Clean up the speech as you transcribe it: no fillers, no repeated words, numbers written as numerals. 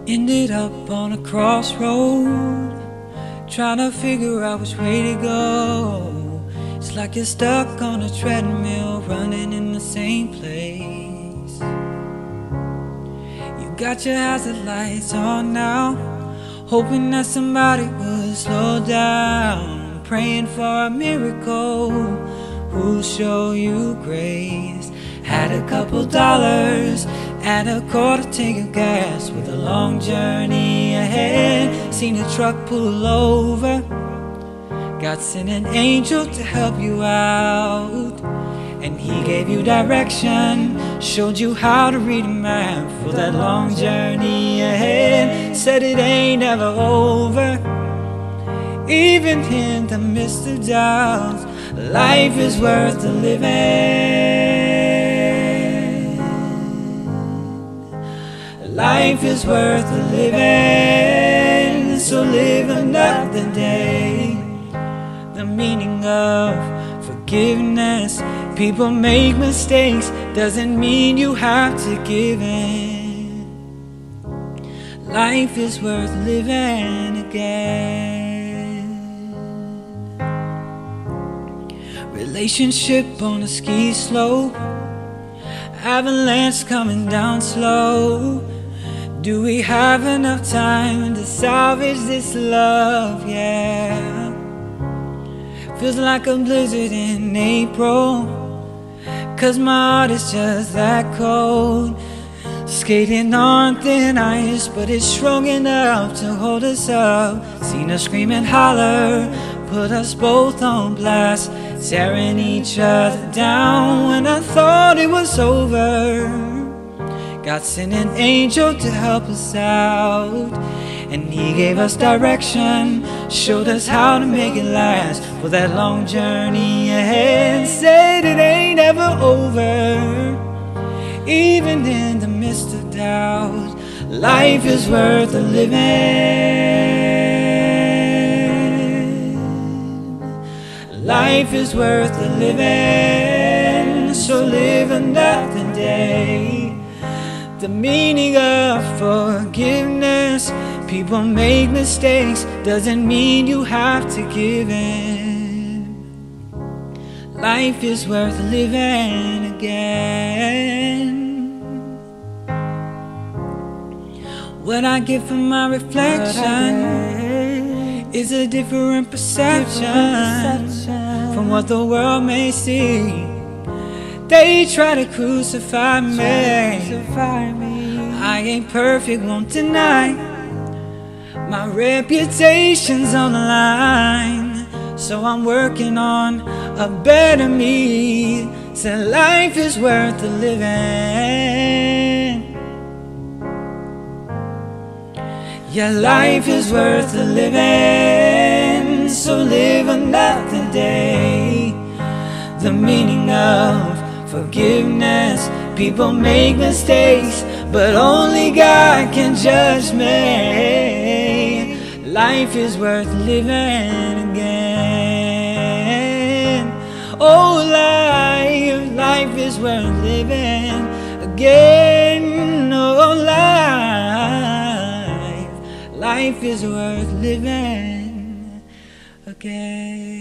Ended up on a crossroad, trying to figure out which way to go. It's like you're stuck on a treadmill, running in the same place. You got your hazard lights on now, hoping that somebody would slow down, praying for a miracle who'll show you grace. Had a couple dollars and a quarter tank of gas, with a long journey ahead. Seen a truck pull over, God sent an angel to help you out, and he gave you direction, showed you how to read a map for that long journey ahead. Said it ain't ever over, even in the midst of doubts. Life is worth the living. Life is worth the living, so live another day. The meaning of forgiveness. People make mistakes, doesn't mean you have to give in. Life is worth living again. Relationship on a ski slope, avalanche coming down slow. Do we have enough time to salvage this love? Yeah. Feels like a blizzard in April, 'cause my heart is just that cold. Skating on thin ice, but it's strong enough to hold us up. Seen us scream and holler, put us both on blast, tearing each other down when I thought it was over. God sent an angel to help us out, and he gave us direction, showed us how to make it last for that long journey ahead. Said it ain't ever over, even in the midst of doubt. Life is worth the living. Life is worth the living, so live another day. The meaning of forgiveness. People make mistakes, doesn't mean you have to give in. Life is worth living again. What I get from my reflection is a different perception from what the world may see. They try to crucify me. I ain't perfect, won't deny. My reputation's on the line, so I'm working on a better me. So life is worth the living. Yeah, life is worth the living, so live another day. The meaning of forgiveness. People make mistakes, but only God can judge me. Life is worth living again. Oh, life is worth living again. Oh, life is worth living again.